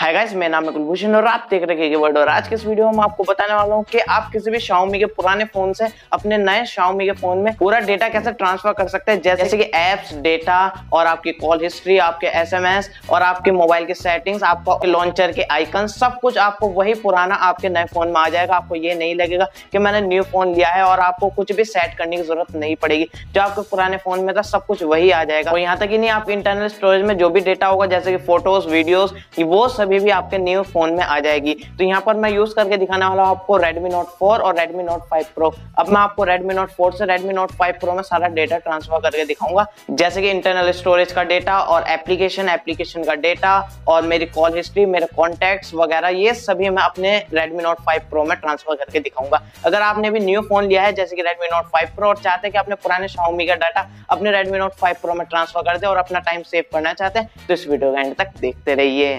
Hi guys, मेरा नाम है कुलभूषण और आप देख रहे हैं कीवर्ड। और आज के इस वीडियो में आपको बताने वाला हूँ कि आप किसी भी Xiaomi के पुराने फोन से अपने नए Xiaomi के फोन में पूरा डेटा कैसे ट्रांसफर कर सकते हैं, जैसे कि एप्स, डेटा और आपकी कॉल हिस्ट्री, आपके SMS और आपके मोबाइल के सेटिंग्स, आपको लॉन्चर के आइकन, सब कुछ आपको वही पुराना आपके नए फोन में आ जाएगा। आपको ये नहीं लगेगा कि मैंने न्यू फोन लिया है और आपको कुछ भी सेट करने की जरूरत नहीं पड़ेगी। जो आपके पुराने फोन में था सब कुछ वही आ जाएगा। और यहाँ तक ही नहीं, आपके इंटरनल स्टोरेज में जो भी डेटा होगा जैसे कि फोटोज, वीडियोस, वो सभी भी आपके न्यू फोन में आ जाएगी। तो यहाँ पर मैं यूज करके दिखाने वाला हूँ आपको Redmi Note 4 और Redmi Note 5 Pro। अब मैं आपको Redmi Note 4 से Redmi Note 5 Pro में सारा डेटा ट्रांसफर करके दिखाऊंगा, जैसे कि इंटरनल स्टोरेज का डेटा और एप्लीकेशन का डेटा और मेरी कॉल हिस्ट्री, मेरे कॉन्टैक्ट्स वगैरह, ये सभी मैं अपने Redmi Note 5 Pro में ट्रांसफर करके दिखाऊंगा। अगर आपने भी न्यू फोन लिया है जैसे कि Redmi Note 5 Pro और चाहते हैं कि अपने पुराने Xiaomi का डाटा अपने Redmi Note 5 Pro में ट्रांसफर कर दे और अपना टाइम सेव करना चाहते हैं, तो इस वीडियो के एंड तक देखते रहिए।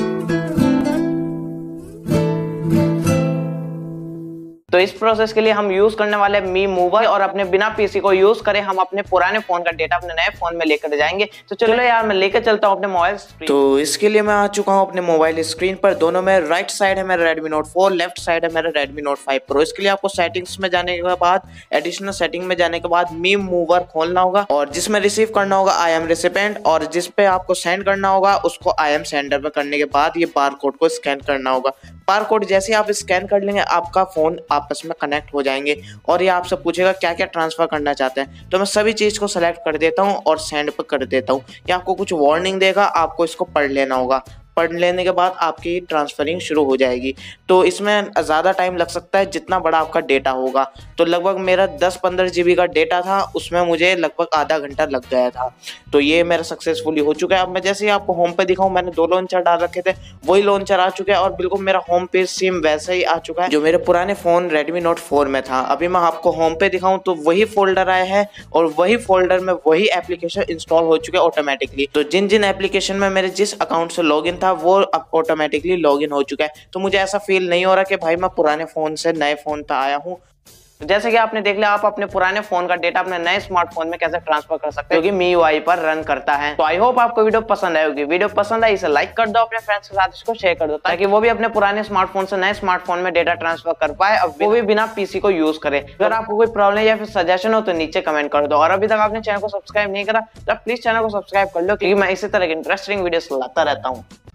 तो इस प्रोसेस के लिए हम यूज करने वाले मी मूवर और अपने बिना पीसी को यूज करें हम अपने पुराने फोन का डेटा अपने नए फोन में लेकर जाएंगे। तो चलो यार, मैं लेकर चलता हूँ अपने मोबाइल स्क्रीन। तो इसके लिए मैं आ चुका हूँ अपने मोबाइल स्क्रीन पर। दोनों में राइट साइड है मेरा Redmi Note 4, लेफ्ट साइड है मेरा Redmi Note 5 Pro। इसके लिए आपको सेटिंग्स में जाने के बाद, एडिशनल सेटिंग में जाने के बाद मी मूवर खोलना होगा और जिसमें रिसीव करना होगा आई एम रिसिपेंट और जिस पे आपको सेंड करना होगा उसको आई एम सेंडर पे करने के बाद ये बार कोड को स्कैन करना होगा। बार कोड जैसे आप स्कैन कर लेंगे आपका फोन आपस में कनेक्ट हो जाएंगे और ये आपसे पूछेगा क्या क्या ट्रांसफर करना चाहते हैं। तो मैं सभी चीज को सेलेक्ट कर देता हूँ और सेंड पे कर देता हूँ। ये आपको कुछ वार्निंग देगा, आपको इसको पढ़ लेना होगा। पढ़ लेने के बाद आपकी ट्रांसफरिंग शुरू हो जाएगी। तो इसमें ज़्यादा टाइम लग सकता है जितना बड़ा आपका डेटा होगा। तो लगभग मेरा 10-15 GB का डेटा था, उसमें मुझे लगभग आधा घंटा लग गया था। तो ये मेरा सक्सेसफुली हो चुका है। अब मैं जैसे ही आपको होम पे दिखाऊं, मैंने 2 लॉन्चर डाल रखे थे, वही लॉन्चर आ चुके हैं और बिल्कुल मेरा होम पेज सेम वैसा ही आ चुका है जो मेरे पुराने फ़ोन Redmi Note 4 में था। अभी मैं आपको होम पे दिखाऊं तो वही फोल्डर आए हैं और वही फोल्डर में वही एप्लीकेशन इंस्टॉल हो चुके हैं ऑटोमेटिकली। तो जिन जिन एप्लीकेशन में मेरे जिस अकाउंट से लॉगिन था वो अब ऑटोमेटिकली लॉगिन हो चुका है। तो मुझे ऐसा फील नहीं हो रहा कि भाई मैं पुराने फोन से नए फोन पे आया हूँ। तो जैसे कि आपने देख लिया, आप अपने पुराने फोन का डेटा अपने नए स्मार्टफोन में कैसे ट्रांसफर कर सकते हैं, जो कि MIUI पर रन करता है। तो आई होप आपको वीडियो पसंद आई होगी। वीडियो पसंद आई इसे लाइक कर दो, अपने फ्रेंड्स के साथ इसको शेयर कर दो ताकि वो भी अपने पुराने स्मार्टफोन से नए स्मार्टफोन में डेटा ट्रांसफर कर पाए और वो भी बिना पीसी को यूज करे। अगर आपको कोई प्रॉब्लम या फिर सजेशन हो तो नीचे कमेंट कर दो। और अभी तक आपने चैनल को सब्सक्राइब नहीं करा तो प्लीज चैनल को सब्सक्राइब कर लो, क्योंकि मैं इसी तरह की इंटरेस्टिंग वीडियोस लाता रहता हूँ।